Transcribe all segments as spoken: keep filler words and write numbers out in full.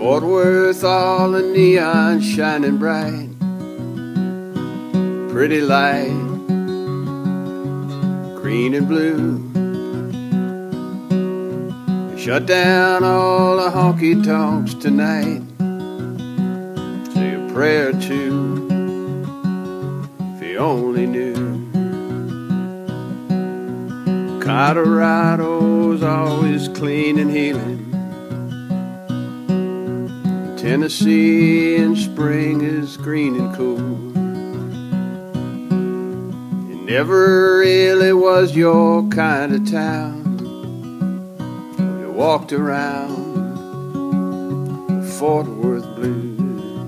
Fort Worth, all the neon shining bright, pretty light, green and blue. They shut down all the honky tonks tonight. Say a prayer or two, if you only knew. Colorado's always clean and healing. Tennessee in spring is green and cool. It never really was your kind of town. You walked around the Fort Worth blues.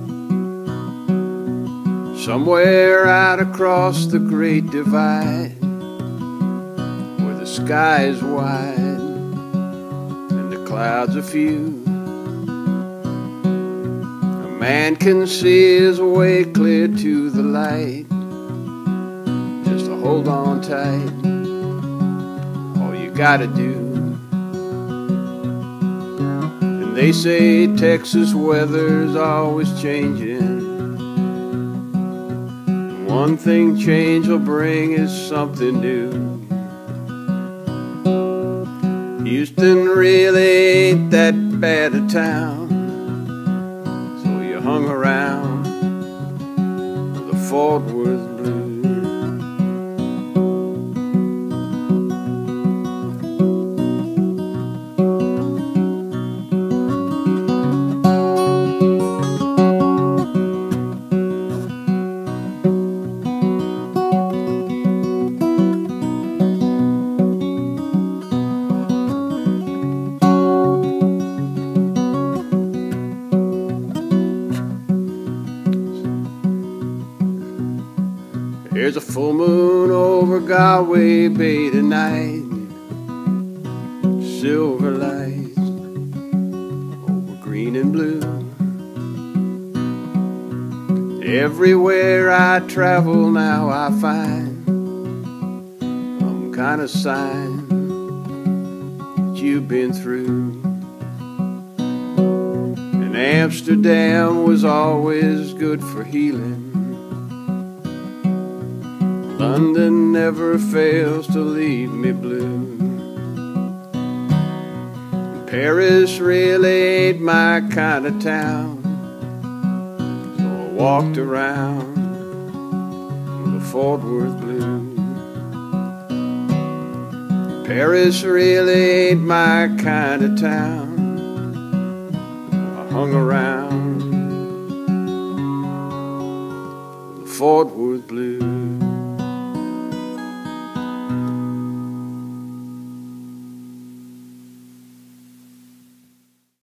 Somewhere out across the Great Divide, where the sky is wide and the clouds are few, man can see his way clear to the light. Just to hold on tight, all you gotta do. And they say Texas weather's always changing. One thing change will bring is something new. Houston really ain't that bad a town, hung around the Fort Worth blues. There's a full moon over Galway Bay tonight, silver lights over green and blue. Everywhere I travel now I find some kind of sign that you've been through. And Amsterdam was always good for healing. London never fails to leave me blue. Paris really ain't my kind of town, so I walked around the Fort Worth blues. Paris really ain't my kind of town, so I hung around the Fort Worth blues.